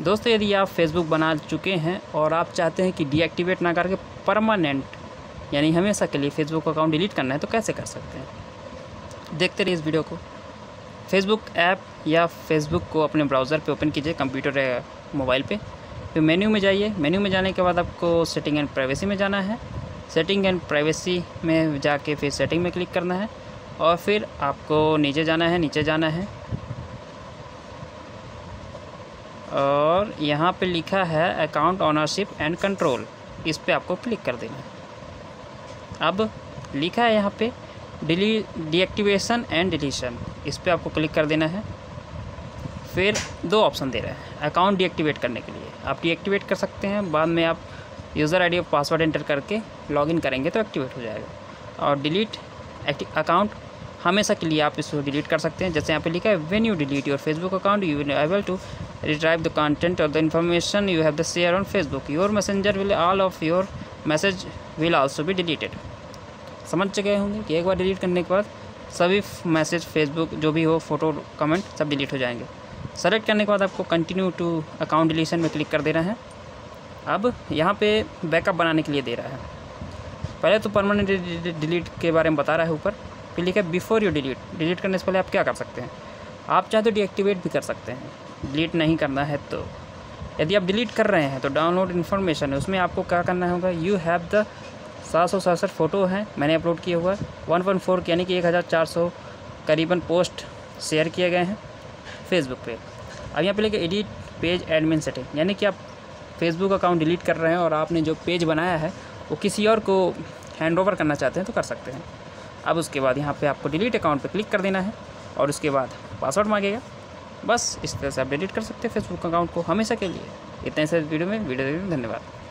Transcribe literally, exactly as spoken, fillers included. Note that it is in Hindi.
दोस्तों यदि आप फेसबुक बना चुके हैं और आप चाहते हैं कि डीएक्टिवेट ना करके परमानेंट यानी हमेशा के लिए फेसबुक अकाउंट डिलीट करना है तो कैसे कर सकते हैं, देखते रहिए इस वीडियो को। फेसबुक ऐप या फेसबुक को अपने ब्राउज़र पे ओपन कीजिए, कंप्यूटर या मोबाइल पे। फिर मेन्यू में जाइए। मेन्यू में जाने के बाद आपको सेटिंग एंड प्राइवेसी में जाना है। सेटिंग एंड प्राइवेसी में जाके फिर सेटिंग में क्लिक करना है और फिर आपको नीचे जाना है नीचे जाना है और यहाँ पे लिखा है अकाउंट ओनरशिप एंड कंट्रोल, इस पे आपको क्लिक कर देना है। अब लिखा है यहाँ पे डिली डीएक्टिवेशन एंड डिलीशन, इस पे आपको क्लिक कर देना है। फिर दो ऑप्शन दे रहा है अकाउंट डीएक्टिवेट करने के लिए, आप डीएक्टिवेट कर सकते हैं, बाद में आप यूज़र आईडी और पासवर्ड एंटर करके लॉगिन करेंगे तो एक्टिवेट हो जाएगा। और डिलीट अकाउंट हमेशा के लिए आप इसको डिलीट कर सकते हैं, जैसे यहाँ पे लिखा है when you delete your Facebook account you will able to retrieve the content और the information you have the share on Facebook, your messenger will all of your message will also be deleted. समझ गए होंगे कि एक बार डिलीट करने के बाद सभी मैसेज फेसबुक जो भी हो, फोटो कमेंट सब डिलीट हो जाएंगे। सेलेक्ट करने के बाद आपको कंटिन्यू टू अकाउंट डिलीशन में क्लिक कर देना है। अब यहाँ पे बैकअप बनाने के लिए दे रहा है, पहले तो परमानेंट डिलीट के बारे में बता रहा है ऊपर, फिर लिखा है बिफोर यू डिलीट, डिलीट करने से पहले आप क्या कर सकते हैं, आप चाहे तो डीएक्टिवेट भी कर सकते हैं। डिलीट नहीं करना है तो यदि आप डिलीट कर रहे हैं तो डाउनलोड इन्फॉर्मेशन है, उसमें आपको क्या करना होगा, यू हैव द सात सौ सड़सठ फ़ोटो हैं मैंने अपलोड किया हुआ है, वन पॉइंट फोर यानी कि एक हज़ार चार सौ करीबन पोस्ट शेयर किए गए हैं फेसबुक पे। अब यहाँ पे लिखा एडिट पेज एडमिन सेटिंग, यानी कि आप फेसबुक अकाउंट डिलीट कर रहे हैं और आपने जो पेज बनाया है वो किसी और को हैंड ओवर करना चाहते हैं तो कर सकते हैं। अब उसके बाद यहाँ पे आपको डिलीट अकाउंट पे क्लिक कर देना है और उसके बाद पासवर्ड मांगेगा। बस इस तरह से आप डिलीट कर सकते हैं फेसबुक अकाउंट को हमेशा के लिए। इतने से वीडियो में वीडियो देखने धन्यवाद।